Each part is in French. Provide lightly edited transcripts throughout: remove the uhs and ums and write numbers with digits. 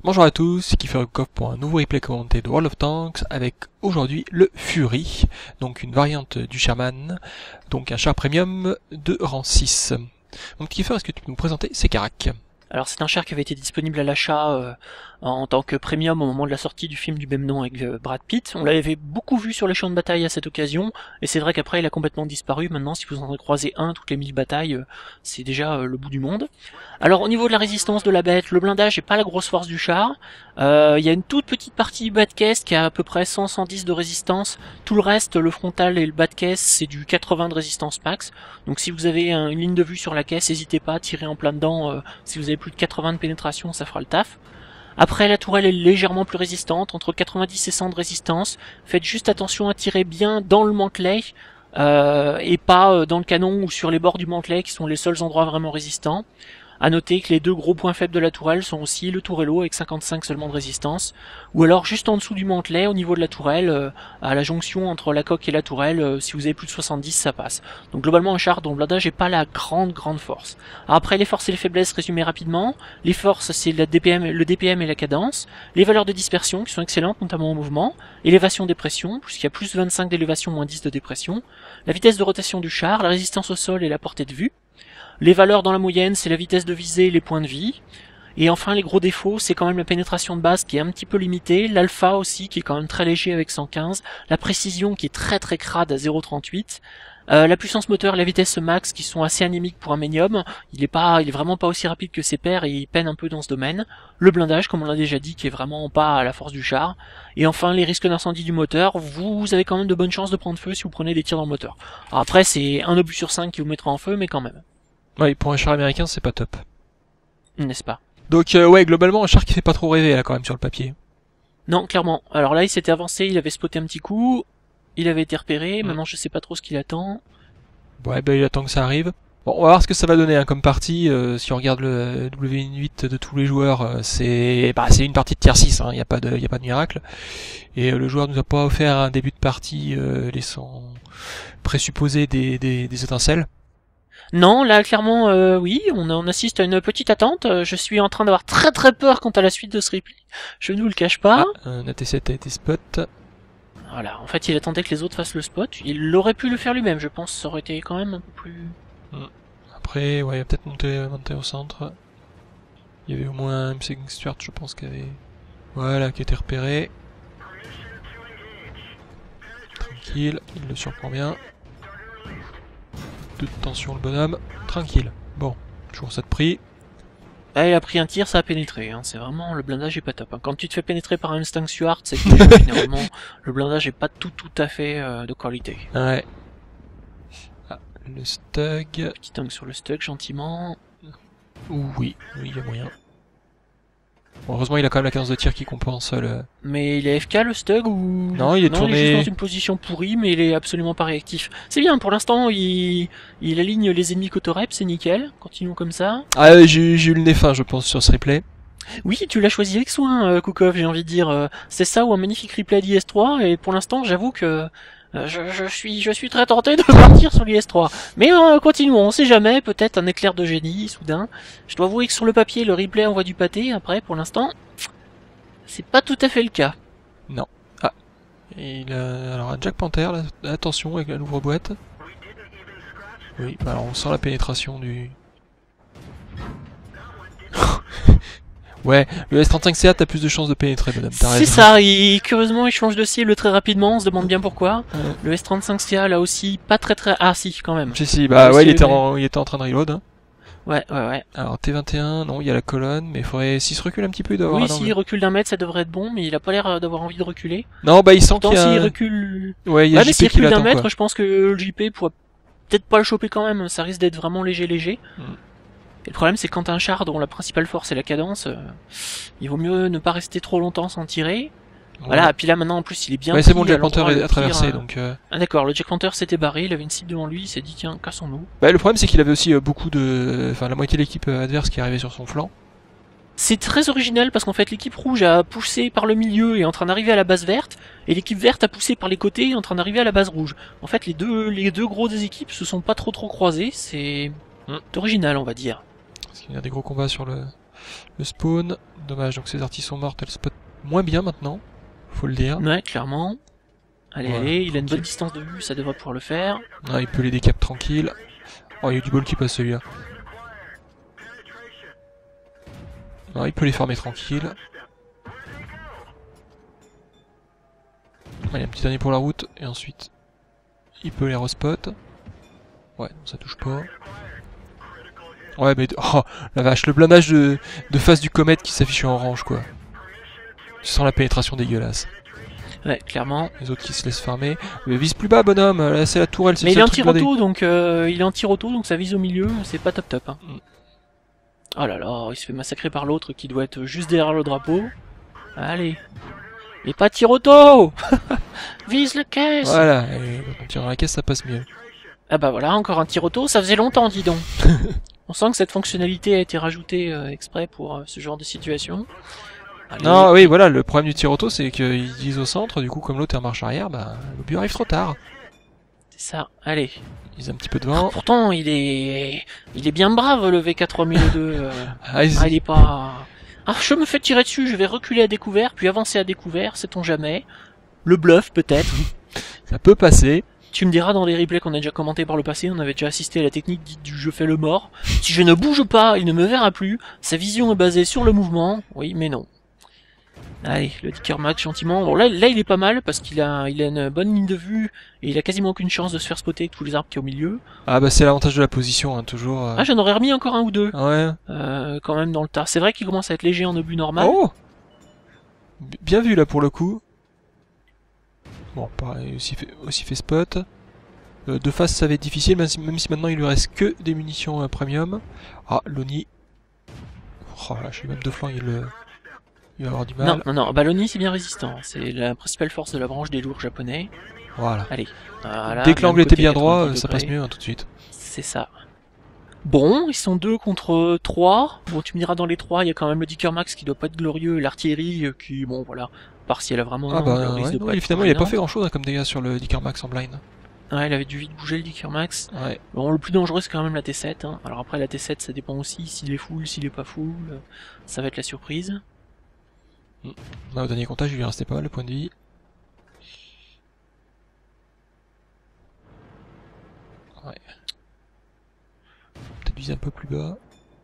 Bonjour à tous, c'est Kieferkov pour un nouveau replay commenté de World of Tanks avec aujourd'hui le Fury, donc une variante du Sherman, donc un char premium de rang 6. Donc Kiefer, est-ce que tu peux nous présenter ces caracs? Alors c'est un char qui avait été disponible à l'achat en tant que premium au moment de la sortie du film du même nom avec Brad Pitt. On l'avait beaucoup vu sur les champs de bataille à cette occasion, et c'est vrai qu'après il a complètement disparu. Maintenant si vous en croisez un toutes les 1000 batailles, c'est déjà le bout du monde. Alors au niveau de la résistance de la bête, le blindage n'est pas la grosse force du char. Il y a une toute petite partie du bas de caisse qui a à peu près 100-110 de résistance. Tout le reste, le frontal et le bas de caisse, c'est du 80 de résistance max. Donc si vous avez une ligne de vue sur la caisse, n'hésitez pas à tirer en plein dedans. Si vous avez plus de 80 de pénétration, ça fera le taf. Après, la tourelle est légèrement plus résistante, entre 90 et 100 de résistance. Faites juste attention à tirer bien dans le mantelet, et pas dans le canon ou sur les bords du mantelet, qui sont les seuls endroits vraiment résistants. À noter que les deux gros points faibles de la tourelle sont aussi le tourello avec 55 seulement de résistance, ou alors juste en dessous du mantelet, au niveau de la tourelle, à la jonction entre la coque et la tourelle, si vous avez plus de 70, ça passe. Donc globalement un char dont le blindage n'est pas la grande force. Alors après les forces et les faiblesses résumées rapidement, les forces c'est le DPM et la cadence, les valeurs de dispersion qui sont excellentes notamment au mouvement, élévation des pressions, puisqu'il y a plus 25 d'élévation, moins 10 de dépression, la vitesse de rotation du char, la résistance au sol et la portée de vue. Les valeurs dans la moyenne, c'est la vitesse de visée et les points de vie. Et enfin, les gros défauts, c'est quand même la pénétration de base qui est un petit peu limitée, l'alpha aussi qui est quand même très léger avec 115, la précision qui est très crade à 0,38, la puissance moteur et la vitesse max qui sont assez anémiques pour un médium, il est vraiment pas aussi rapide que ses pairs et il peine un peu dans ce domaine. Le blindage, comme on l'a déjà dit, qui est vraiment pas à la force du char. Et enfin, les risques d'incendie du moteur, vous avez quand même de bonnes chances de prendre feu si vous prenez des tirs dans le moteur. Alors après, c'est un obus sur 5 qui vous mettra en feu, mais quand même. Ouais, pour un char américain, c'est pas top. N'est-ce pas? Donc ouais, globalement, un char qui fait pas trop rêver là quand même sur le papier. Non, clairement. Alors là, il s'était avancé, il avait spoté un petit coup, il avait été repéré, maintenant je sais pas trop ce qu'il attend. Ouais, ben il attend que ça arrive. Bon, on va voir ce que ça va donner hein, comme partie. Si on regarde le W8 de tous les joueurs, c'est une partie de tier 6, hein, y a pas de miracle. Et le joueur nous a pas offert un début de partie laissant présupposer des étincelles. Non, là clairement oui, on assiste à une petite attente. Je suis en train d'avoir très peur quant à la suite de ce replay. Je ne vous le cache pas. Un AT7 a été spot. Voilà, en fait il attendait que les autres fassent le spot. Il aurait pu le faire lui-même, je pense, ça aurait été quand même un peu plus... Après, ouais, il va peut-être monter au centre. Il y avait au moins un MC Stuart, je pense, qui avait... Voilà, qui était repéré. Tranquille, il le surprend bien. De tension le bonhomme, tranquille. Bon, toujours ça de prix. Ah, il a pris un tir, ça a pénétré, hein. C'est vraiment, le blindage est pas top. Hein. Quand tu te fais pénétrer par un Mustang Stuart, c'est que généralement le blindage est pas tout à fait de qualité. Ouais. Ah, le Stug. Petit tank sur le Stug, gentiment. Oui, il y a moyen. Bon, heureusement, il a quand même la cadence de tir qui compense le... Mais il est FK le Stug ou... Non, il est tourné... il est juste dans une position pourrie, mais il est absolument pas réactif. C'est bien, pour l'instant, il aligne les ennemis Cotorep, c'est nickel. Continuons comme ça. Ah, j'ai eu le nez fin, je pense, sur ce replay. Oui, tu l'as choisi avec soin, Koukov, j'ai envie de dire. C'est ça ou un magnifique replay d'IS-3, et pour l'instant, j'avoue que... Je suis très tenté de partir sur l'IS-3. Mais continuons, on sait jamais, peut-être un éclair de génie, soudain. Je dois avouer que sur le papier, le replay envoie du pâté, après, pour l'instant, c'est pas tout à fait le cas. Non. Ah. Il a... Alors, un Jack Panther, là, attention avec la l'ouvre-boîte. Oui, bah alors on sent la pénétration du... Ouais, le S35CA t'as plus de chances de pénétrer, madame. C'est ça, curieusement il change de cible très rapidement, on se demande bien pourquoi. Le S35CA là aussi, pas très... Ah si, quand même. Si, bah ouais, il était en train de reload. Hein. Ouais. Alors T21, non, il y a la colonne, mais il faudrait... S'il se recule un petit peu, il doit avoir Oui, s'il recule d'un mètre, ça devrait être bon, mais il a pas l'air d'avoir envie de reculer. Non, bah il sent qu'il y a... s'il recule... Ouais, il y a mais JP s'il qui recule d'un l'attend, mètre, quoi. je pense que le JP pourrait peut-être pas le choper quand même, ça risque d'être vraiment léger. Et le problème, c'est que quand t'as un char dont la principale force est la cadence, il vaut mieux ne pas rester trop longtemps sans tirer. Ouais. Voilà, et puis là maintenant en plus il est bien... Ouais, c'est bon, le Jack Panther est à traverser, donc... Ah d'accord, le Jack Panther s'était barré, il avait une cible devant lui, il s'est dit tiens, cassons-nous. Bah le problème c'est qu'il avait aussi beaucoup de... Enfin, la moitié de l'équipe adverse qui arrivait sur son flanc. C'est très original parce qu'en fait l'équipe rouge a poussé par le milieu et est en train d'arriver à la base verte, et l'équipe verte a poussé par les côtés et est en train d'arriver à la base rouge. En fait les deux gros des équipes se sont pas trop croisés, c'est original on va dire. Parce qu'il y a des gros combats sur le... le spawn. Dommage, donc ces arties sont mortes, elles spot moins bien maintenant, faut le dire. Ouais, clairement. Allez, Ouais, allez, il a une bonne tranquille. distance de vue, ça devrait pouvoir le faire. Ah, il peut les décap tranquille. Oh, il y a du bol qui passe celui-là. Ah, il peut les farmer tranquille. Allez, un petit dernier pour la route, et ensuite il peut les respot. Ouais, non, ça touche pas. Ouais, mais oh la vache, le blindage de face du comète qui s'affiche en orange, quoi. Tu sens la pénétration dégueulasse. Ouais, clairement. Les autres qui se laissent farmer. Mais vise plus bas, bonhomme. Là, c'est la tourelle, c'est Mais le il est seul truc blindé. anti-roto, donc il est anti-roto, donc ça vise au milieu, c'est pas top top. Hein. Mm. Oh là là, il se fait massacrer par l'autre qui doit être juste derrière le drapeau. Allez. Et pas tir-auto. Vise la caisse. Voilà, et quand on tire dans la caisse, ça passe mieux. Ah bah voilà, encore un tir-auto, ça faisait longtemps, dis donc. On sent que cette fonctionnalité a été rajoutée exprès pour ce genre de situation. Allez. Non, oui, voilà, le problème du tir auto, c'est qu'il vise au centre, du coup, comme l'autre est en marche arrière, bah, le but arrive trop tard. C'est ça, allez. Il est un petit peu devant. Pourtant, il est bien brave, le VK3002. Ah, il- il est pas... Ah, je me fais tirer dessus, je vais reculer à découvert, puis avancer à découvert, sait-on jamais. Le bluff, peut-être. Ça peut passer. Tu me diras dans les replays qu'on a déjà commenté par le passé, on avait déjà assisté à la technique dite du je fais le mort. Si je ne bouge pas, il ne me verra plus. Sa vision est basée sur le mouvement. Oui, mais non. Allez, le Dicker Max gentiment. Bon, là, il est pas mal parce qu'il a une bonne ligne de vue et il a quasiment aucune chance de se faire spotter avec tous les arbres qu'il y a au milieu. Ah, bah, c'est l'avantage de la position, hein, toujours. Ah, j'en aurais remis encore un ou deux, Ouais. quand même dans le tas. C'est vrai qu'il commence à être léger en obus normal. Oh! Bien vu, là, pour le coup. Bon, pareil, aussi fait spot. De face, ça va être difficile, même si maintenant il lui reste que des munitions premium. Ah, Loni. Oh là, je suis même de flanc, il va avoir du mal. Non, Balloni c'est bien résistant. C'est la principale force de la branche des lourds japonais. Voilà. Allez. Voilà, Dès que l'angle était bien droit, 90 ça passe degrés. mieux, hein, tout de suite. C'est ça. Bon, ils sont 2 contre 3. Bon, tu me diras, dans les 3, il y a quand même le Dicker Max qui doit pas être glorieux, et l'artillerie qui, bon, voilà, part si elle a vraiment Ah bah, le risque ouais, de non, pas être finalement, il a pas énorme. fait grand chose comme dégâts sur le Dicker Max en blind. Ouais, il avait dû vite bouger le Dicker Max. Ouais. Bon, le plus dangereux, c'est quand même la T7. Hein. Alors après, la T7, ça dépend aussi s'il est full, s'il est pas full. Ça va être la surprise. Là, au dernier comptage, il lui restait pas mal de points de vie. Ouais. Peut-être viser un peu plus bas.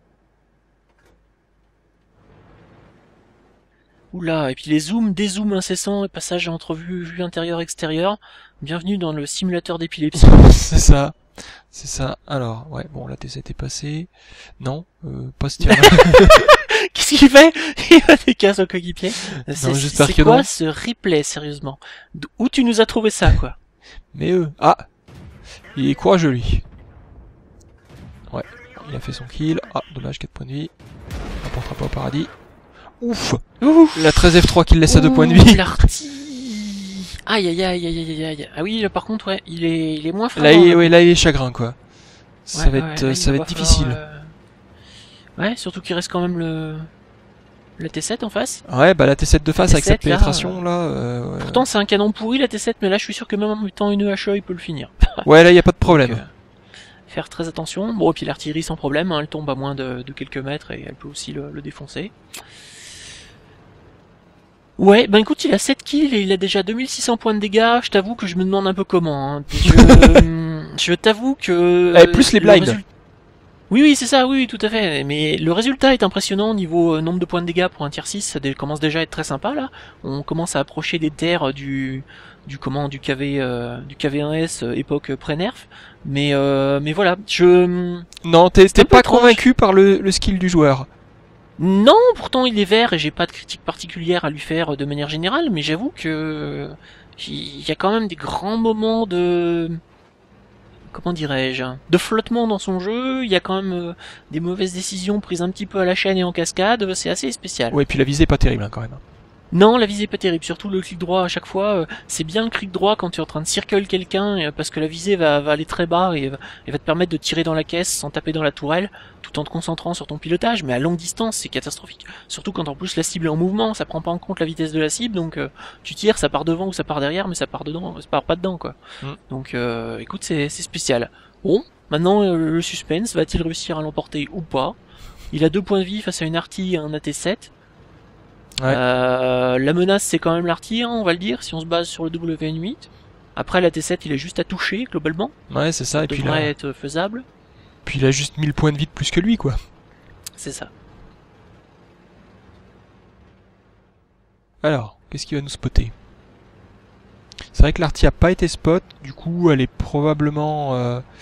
Oula, et puis les zooms, dézooms incessants et passages entre vue intérieure-extérieure. Bienvenue dans le simulateur d'épilepsie. C'est ça. C'est ça. Alors, ouais, bon, la T7 est passée. Non, pas ce tir. Qu'est-ce qu'il fait? Il va des cases au coéquipier. j'espère C'est que quoi non. ce replay, sérieusement? Où tu nous as trouvé ça, quoi? Mais ah, il est courageux lui. Ouais, il a fait son kill. Ah, dommage, 4 points de vie. On rapportera pas au paradis. Ouf, Ouf. la 13F3 qui le laisse à 2 points de vie. L'artie. Aïe aïe aïe aïe aïe aïe. Ah oui, là par contre, ouais, il est moins fort. Là, là, il est chagrin quoi. Ça va être, là, ça il va va être difficile. falloir, Ouais, surtout qu'il reste quand même la T7 en face. Ouais, bah la T7 de face avec T7, cette là, pénétration là. Ouais. Pourtant, c'est un canon pourri la T7, mais là, je suis sûr que même en mettant une HE, il peut le finir. Ouais, là, y a pas de problème. Donc, faire très attention. Bon, et puis l'artillerie sans problème, hein, elle tombe à moins de quelques mètres et elle peut aussi le défoncer. Ouais, ben écoute, il a 7 kills et il a déjà 2600 points de dégâts. Je t'avoue que je me demande un peu comment. Hein. Je t'avoue que... plus les le blinds. Oui, c'est ça, oui, tout à fait. Mais le résultat est impressionnant au niveau nombre de points de dégâts pour un tier 6. Ça commence déjà à être très sympa, là. On commence à approcher des terres du KV1S époque pré-nerf. Mais voilà, Non, t'es un peu pas étrange. convaincu par le skill du joueur. Non, pourtant il est vert et j'ai pas de critique particulière à lui faire de manière générale, mais j'avoue que il y a quand même des grands moments de... Comment dirais-je? De flottement dans son jeu, il y a quand même des mauvaises décisions prises un petit peu à la chaîne et en cascade, c'est assez spécial. Ouais, puis la visée est pas terrible hein, quand même. Non, la visée est pas terrible, surtout le clic droit à chaque fois, c'est bien le clic droit quand tu es en train de circle quelqu'un, parce que la visée va aller très bas et va te permettre de tirer dans la caisse sans taper dans la tourelle, tout en te concentrant sur ton pilotage, mais à longue distance c'est catastrophique. Surtout quand en plus la cible est en mouvement, ça prend pas en compte la vitesse de la cible, donc tu tires, ça part devant ou ça part derrière, mais ça part dedans, ça part pas dedans quoi. Donc écoute, c'est spécial. Bon, maintenant le suspense, va-t-il réussir à l'emporter ou pas? Il a 2 points de vie face à une artille et un AT7. Ouais. La menace, c'est quand même l'artille, hein, on va le dire, si on se base sur le WN8. Après, la T7, il est juste à toucher, globalement. Ouais, c'est ça. Et Ça puis devrait là, être faisable. il a juste 1000 points de vie de plus que lui, quoi. C'est ça. Alors, qu'est-ce qu'il va nous spotter? C'est vrai que l'artille a pas été spot, du coup elle est probablement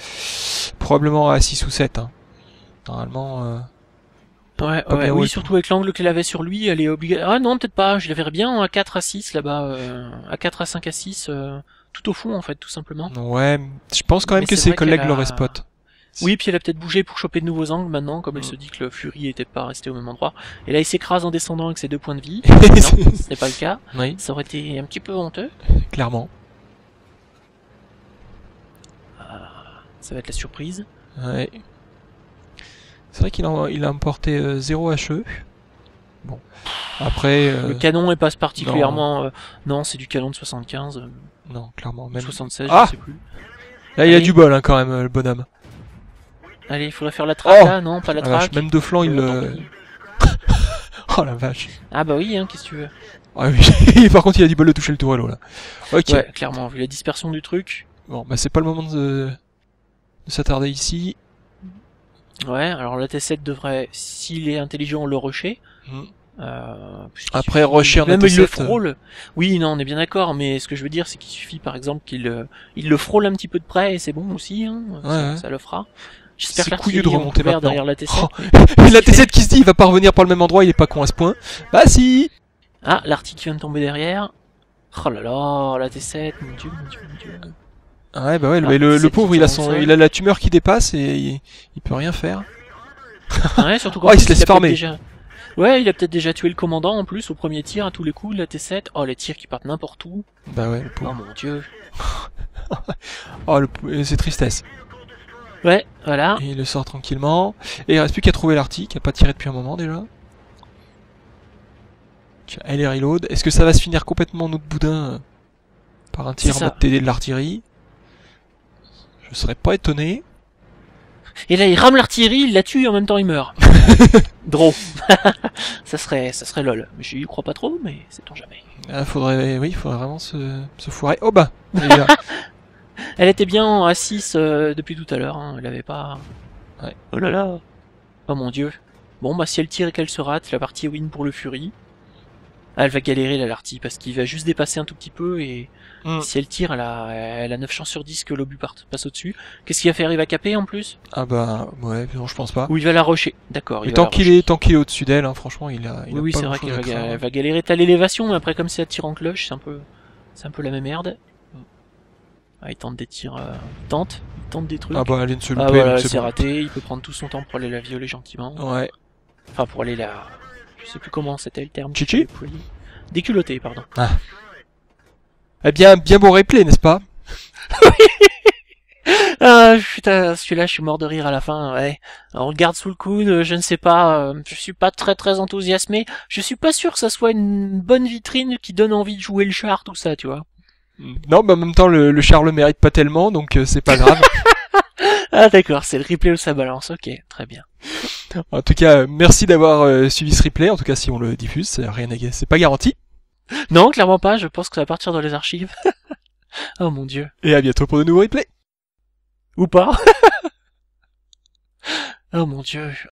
à 6 ou 7. Hein. Normalement... Ouais, Pas bien oui, ouais. surtout avec l'angle qu'elle avait sur lui, elle est obligatoire. Ah non, peut-être pas, je la verrais bien à 4 à 6 là-bas, à 4 à 5 à 6, tout au fond en fait, tout simplement. Ouais, je pense quand même Mais que c'est ses vrai collègues qu'elle a- l'auraient spot. Oui, puis elle a peut-être bougé pour choper de nouveaux angles maintenant, comme elle se dit que le Fury était pas resté au même endroit. Et là, il s'écrase en descendant avec ses 2 points de vie. Non, ce n'est pas le cas. Oui, Ça aurait été un petit peu honteux. clairement. Ça va être la surprise. Ouais. C'est vrai il a emporté 0 HE. Bon. Après... Le canon est pas particulièrement... non, c'est du canon de 75, non, clairement. Même... 76, Ah je sais plus. Là, il a Allez. du bol, hein, quand même, le bonhomme. Allez, il faudrait faire la traque Oh là, non, pas la Ah, vache, traque. même de flanc, il Tant le... pis. Oh la vache. Ah bah oui, hein, qu'est-ce que tu veux. Ah oui. Par contre, il a du bol de toucher le tourello, là. Ok. Ouais, clairement, vu la dispersion du truc. Bon, bah c'est pas le moment de s'attarder ici. Ouais, alors la T7 devrait, s'il est intelligent, le rusher. Hmm. Puisqu'il Après, suffit- rusher en même il AT7, le frôle. Oui, non, on est bien d'accord, mais ce que je veux dire, c'est qu'il suffit, par exemple, il le frôle un petit peu de près et c'est bon aussi, hein. Ouais. Ça le fera. J'espère C'est que couillu de l'artillerie est remonter couvert maintenant. derrière la T7. Oh. Et la T7 qui se dit, il va pas revenir par le même endroit, il est pas con à ce point. Bah si. Ah, l'artille qui vient de tomber derrière. Oh là là, la T7, mon dieu, mon dieu, mon dieu. Ouais, bah ouais, Ah, le c'est pauvre, qui il a tient au sol. il a la tumeur qui dépasse et il peut rien faire. Ouais, surtout qu'en Oh, il plus, se laisse a peut-être farmer. déjà... Ouais, il a peut-être déjà tué le commandant en plus au premier tir à tous les coups de la T7. Oh, les tirs qui partent n'importe où. Bah ouais, le Oh pauvre. mon dieu. Oh, c'est tristesse. Ouais, voilà. Et il le sort tranquillement. Et il reste plus qu'à trouver l'artille, qui a pas tiré depuis un moment déjà. Elle est reload. Est-ce que ça va se finir complètement notre boudin par un tir C'est en ça. mode TD de l'artillerie? Je serais pas étonné. Et là, il rame l'artillerie, il la tue et en même temps il meurt. Draw. ça serait lol. Mais j'y crois pas trop, mais c'est on jamais. Ah, faudrait vraiment se foirer. Oh bah, les gars. Elle était bien en A6 depuis tout à l'heure, hein. Elle avait pas... Ouais. Oh là là. Oh mon dieu. Bon, bah si elle tire et qu'elle se rate, la partie est win pour le Fury. Ah, elle va galérer la l'artille parce qu'il va juste dépasser un tout petit peu et si elle tire, elle a 9 chances sur 10 que l'obus passe au-dessus. Qu'est-ce qu'il va faire? Il va caper en plus? Ah bah, ouais, non, je pense pas. Ou il va la rusher? D'accord. Mais il va la rusher. tant qu'il est au-dessus d'elle, hein, franchement, il a Oui, pas c'est vrai grand-chose qu'elle à va, craindre. elle va galérer à l'élévation, mais après comme c'est à tir en cloche, c'est un peu la même merde. Ah, il tente des tirs, il tente des trucs. Ah bah, elle vient de se Ah louper, voilà, donc c'est c'est bon. raté, il peut prendre tout son temps pour aller la violer gentiment. Ouais. Enfin, pour aller la... Je sais plus comment c'était le terme. Chichi Déculotté, pardon. Eh bien, bien beau replay, n'est-ce pas? Ah, putain, celui-là, je suis mort de rire à la fin, ouais. On regarde sous le coude, je ne sais pas, je suis pas très enthousiasmé. Je suis pas sûr que ça soit une bonne vitrine qui donne envie de jouer le char, tout ça, tu vois. Non, mais en même temps, le char le mérite pas tellement, donc c'est pas grave. Ah d'accord, c'est le replay où ça balance, ok, très bien. En tout cas, merci d'avoir suivi ce replay. En tout cas, si on le diffuse, c'est pas garanti. Non, clairement pas, je pense que ça va partir dans les archives. Oh mon dieu. Et à bientôt pour de nouveaux replays. Ou pas. Oh mon dieu.